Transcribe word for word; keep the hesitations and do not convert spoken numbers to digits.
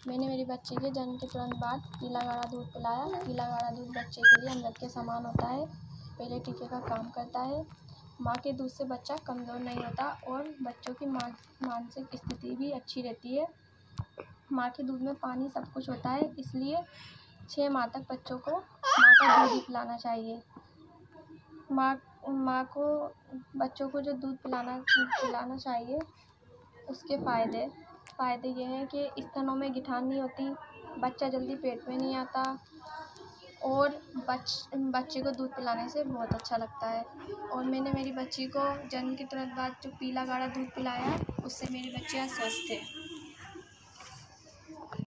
मैंने मेरी बच्ची के जन्म के तुरंत बाद पीला गाढ़ा दूध पिलाया। पीला गाढ़ा दूध बच्चे के लिए अमृत के समान होता है, पहले टीके का काम करता है। माँ के दूध से बच्चा कमज़ोर नहीं होता और बच्चों की मान मानसिक स्थिति भी अच्छी रहती है। माँ के दूध में पानी सब कुछ होता है, इसलिए छः माह तक बच्चों को माँ का दूध ही पिलाना चाहिए। माँ माँ को बच्चों को जो दूध पिलाना पिलाना चाहिए उसके फ़ायदे फ़ायदे ये हैं कि स्तनों में गिठान नहीं होती, बच्चा जल्दी पेट में नहीं आता और बच बच्चे को दूध पिलाने से बहुत अच्छा लगता है। और मैंने मेरी बच्ची को जन्म के तुरंत बाद जो पीला गाढ़ा दूध पिलाया, उससे मेरी बच्ची आज स्वस्थ है।